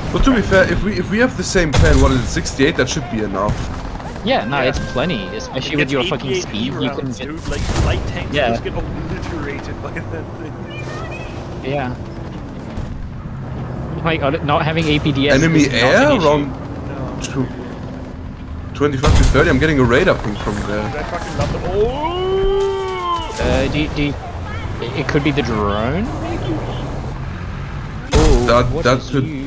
But to be fair, if we have the same plan, what is it, 68? That should be enough. Yeah, no, it's plenty, especially with your fucking speed. You can dude, like light tanks just get obliterated by that thing. Yeah. Like not having APDS. Enemy air around 25 to 30. I'm getting a radar ping from there. I fucking love the it could be the drone. That could